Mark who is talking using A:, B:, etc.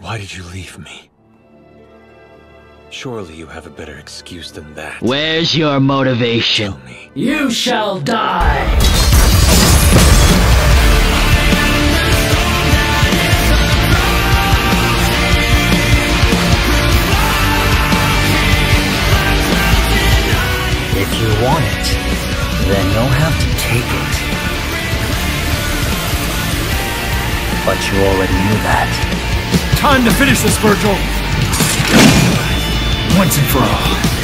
A: Why did you leave me? Surely you have a better excuse than that.
B: Where's your motivation?
A: Tell me.
C: You shall die!
B: If you want it, then you'll have to take it. But you already knew that.
D: Time to finish this, Vergil! Once and for all.